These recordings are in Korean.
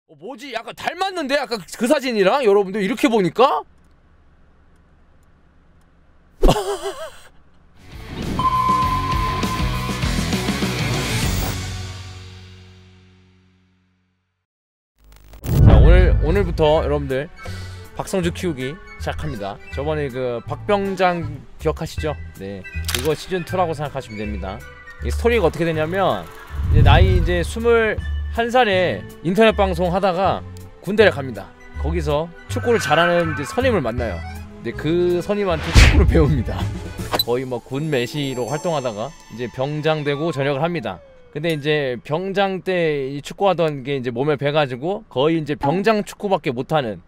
뭐지? 약간 닮았는데? 약간 그 사진이랑 여러분들 이렇게 보니까? 자, 오늘부터 여러분들 박성주 키우기 시작합니다. 저번에 그 박병장 기억하시죠? 네, 이거 시즌2라고 생각하시면 됩니다. 이 스토리가 어떻게 되냐면 이제 나이 이제 21살에 인터넷 방송 하다가 군대를 갑니다. 거기서 축구를 잘하는 이제 선임을 만나요. 근데 그 선임한테 축구를 배웁니다. 거의 뭐 군 메시로 활동하다가 이제 병장되고 전역을 합니다. 근데 이제 병장 때 이 축구하던 게 이제 몸에 배가지고 거의 이제 병장 축구밖에 못하는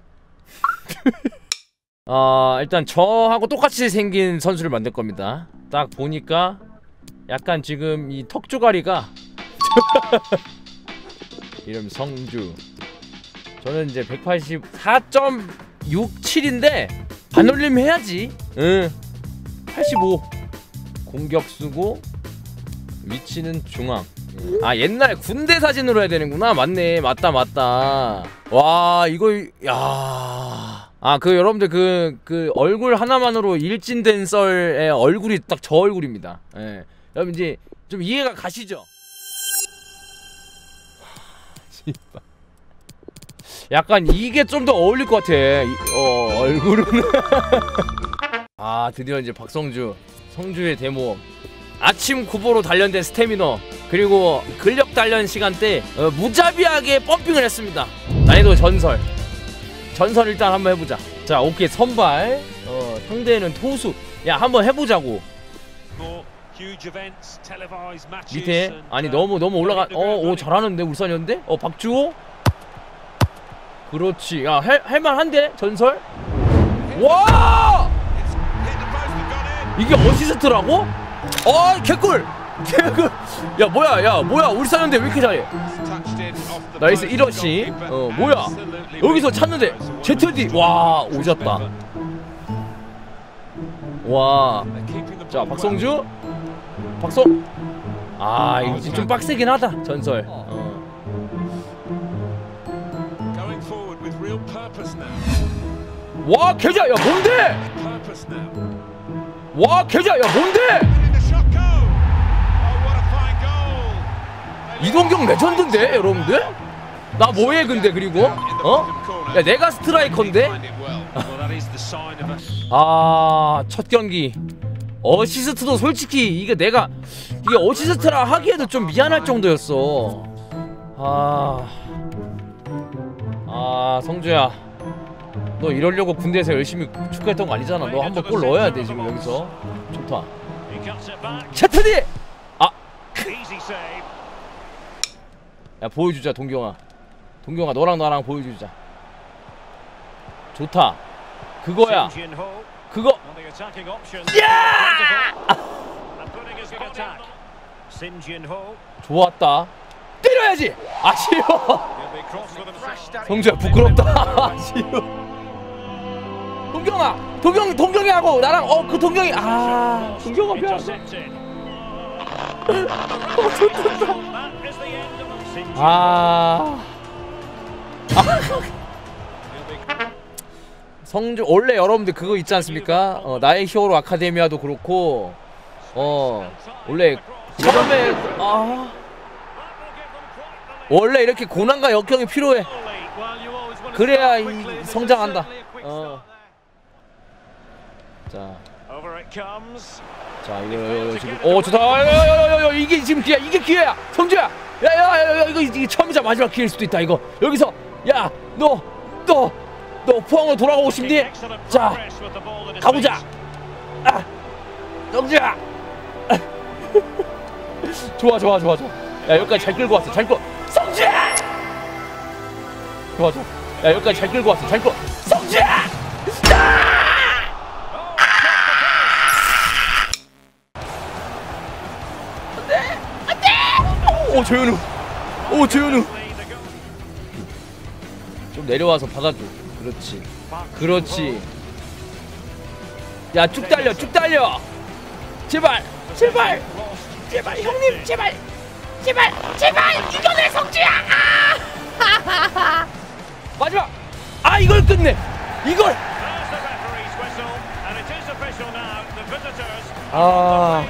일단 저하고 똑같이 생긴 선수를 만들 겁니다. 딱 보니까 약간 지금 이 턱조가리가 이름 성주. 저는 이제 184.67인데 반올림 해야지. 응. 85. 공격수고 위치는 중앙. 아, 옛날에 군대 사진으로 해야 되는구나. 맞네. 맞다. 와, 이거 야. 그 여러분들 그 얼굴 하나만으로 일진된 썰의 얼굴이 딱 저 얼굴입니다. 예. 여러분 이제 좀 이해가 가시죠? 약간 이게 좀 더 어울릴 것 같아. 얼굴은. 드디어 이제 박성주, 성주의 데모. 아침 구보로 단련된 스태미너, 그리고 근력 단련 시간대 무자비하게 펌핑을 했습니다. 난이도 전설 일단 한번 해보자. 자, 오케이. 선발. 상대는 토수. 야, 한번 해보자고. 밑에 아니 너무 올라가. 오, 잘하는데 울산이었는데. 박주호. 그렇지. 야, 할만한데 전설. 와, 이게 어시스트라고? 개꿀. 야, 뭐야 울산인데 왜 이렇게 잘해? 나이스. 1어시. 뭐야 여기서 찾는데 ZD. 와, 오졌다. 와. 자, 박성주. 이거 좀 빡세긴 하다. 전설. 와, 계좌. 야, 뭔데? 와, 계좌. 야, 뭔데? 이동경 레전드인데 여러분들? 나 뭐해 근데? 그리고 야, 내가 스트라이커인데? 첫 경기 어시스트도 솔직히 이게 어시스트라 하기에도 좀 미안할 정도였어. 성주야, 너 이러려고 군대에서 열심히 축구했던 거 아니잖아. 너 한번 골 넣어야 돼 지금 여기서. 좋다. ZD! 야, 보여주자. 동경아, 너랑 나랑 보여주자. 좋다. 그거야. 그거. 야! 좋았다. 때려야지. 아쉬워. 성주야, 부끄럽다. 아쉬워. 동경이 하고 나랑 그 동경이. 동경아 미안. 좋다. 성주 원래 여러분들 그거 있지 않습니까? 나의 히어로 아카데미아도 그렇고 원래 처음에 원래 이렇게 고난과 역경이 필요해. 그래야 성장한다. 자, 이거 지금 좋다. 이게 지금 기회야. 이게 기회야. 성주야. 야, 이게 처음이자 마지막 기회일 수도 있다. 이거 여기서. 야, 너 포항으로 돌아가고 싶니? 자, 가보자. 성주야. 좋아. 야, 여기까지 잘 끌고 왔어. 성주야. 좋아. 야, 여기까지 잘 끌고 왔어. 성주야. 조현우. 좀 내려와서 받아줘. 그렇지. 야, 쭉 달려. 제발 형님, 제발 이겨내 성주야. 마지막. 아 이걸 끝내. 이걸. 아.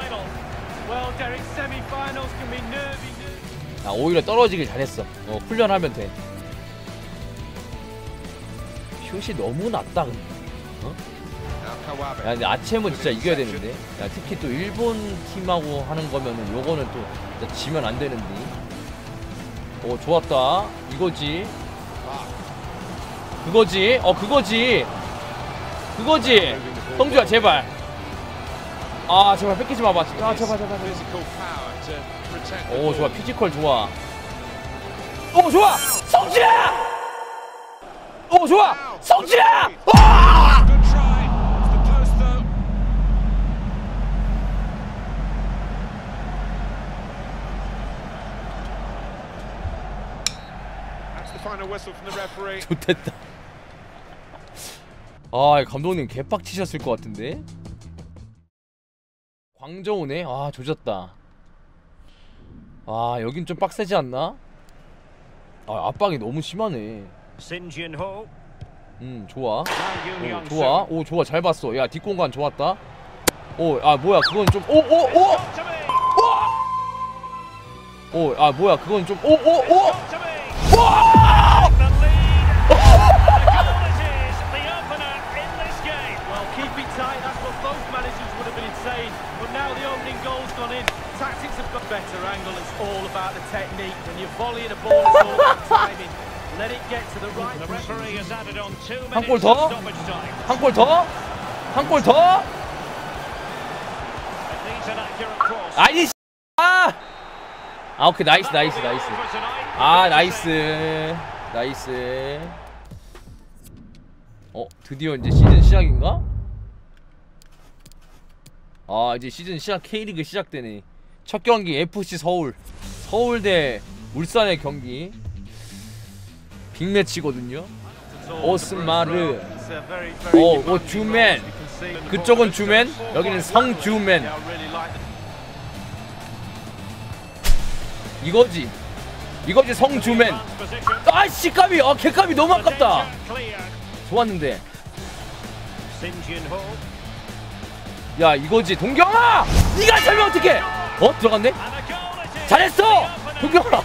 아 오히려 떨어지길 잘했어. 훈련하면 돼. 슛이 너무 낮다 근데. 야 근데 아챔은 진짜 이겨야 되는데. 야 특히 또 일본 팀하고 하는 거면은 요거는 또 진짜 지면 안 되는데. 좋았다. 이거지. 그거지. 그거지. 성주야 제발. 아 제발 뺏기지 마봐. 아 제발. 오 좋아. 피지컬 좋아. 오 좋아. 성주야. 오 좋아. 성주야. 와! 좋됐다. 아 감독님 개빡치셨을 것 같은데. 광저우네. 아 조졌다. 아 여긴 좀 빡세지 않나? 아 압박이 너무 심하네. 좋아. 좋아. 오 좋아. 잘 봤어. 야 뒷공간 좋았다. 아 뭐야 그건 좀 아 뭐야 그건 좀 한 골 더? 한 골 더? 한 골 더? 아니 오케이 나이스. 아 나이스. 드디어 이제 시즌 시작인가? 아 이제 시즌 시작. K리그 시작되네. 첫 경기 FC 서울대 울산의 경기 빅매치거든요. 오스마르. 주맨. 그쪽은 주맨, 여기는 성주맨. 이거지 성주맨. 아씨 까비. 개까비 너무 아깝다. 좋았는데. 야 이거지 동경아. 니가 차면 어떡해. 들어갔네. 잘했어 동경아.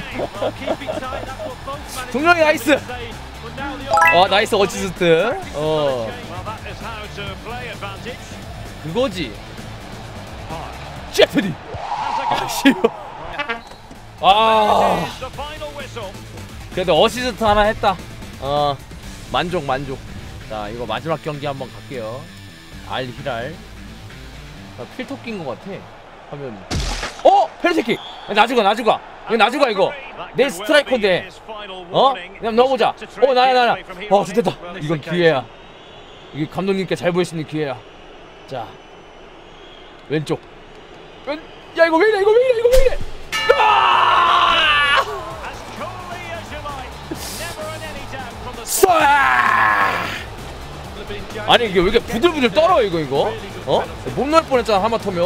동경이 나이스. 나이스 어시스트. 그거지. 셰프디. 그래도 어시스트 하나 했다. 만족. 자 이거 마지막 경기 한번 갈게요. 알히랄. 필터 낀 것 같아 화면이. 페르세킥. 나주가 이거 내 스트라이커인데. 그냥 넣어보자. 나야. 좋겠다. 이건 기회야. 이게 감독님께 잘 보일 수 있는 기회야. 자 왼쪽. 야 이거 왜 이래. 아니 이게 왜 이렇게 부들부들 떨어 이거? 못 넣을 뻔했잖아 하마터면.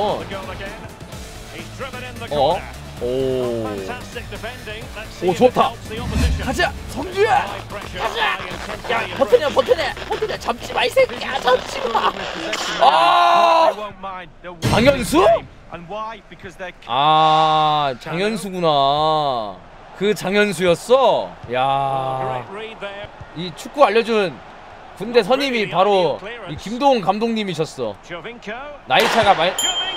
오 좋다. 가자 성주야. 가자. 야 버텨내. 잡지 마 이 새끼야. 잡지 마. 장현수? 장현수구나. 그 장현수였어. 야, 이 축구 알려준 군대 선임이 바로 이 김도훈 감독님이셨어. 나이 차가 많이.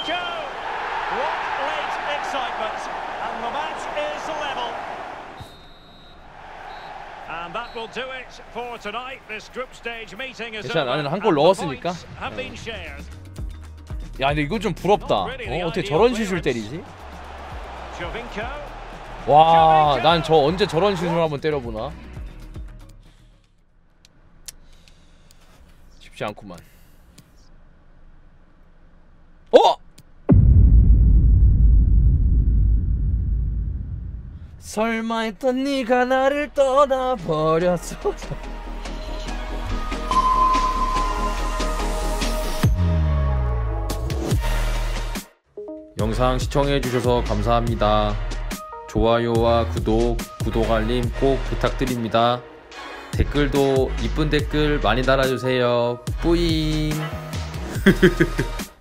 괜찮아 나는 한 골 넣었으니까. 야 근데 이거 좀 부럽다. 어떻게 저런 슛을 때리지? 와, 난 저 언제 저런 슛을 한번 때려보나? 쉽지 않구만. 설마 했던 네가 나를 떠나버렸어. 영상 시청해주셔서 감사합니다. 좋아요와 구독, 알림 꼭 부탁드립니다. 댓글도 이쁜 댓글 많이 달아주세요. 뿌잉.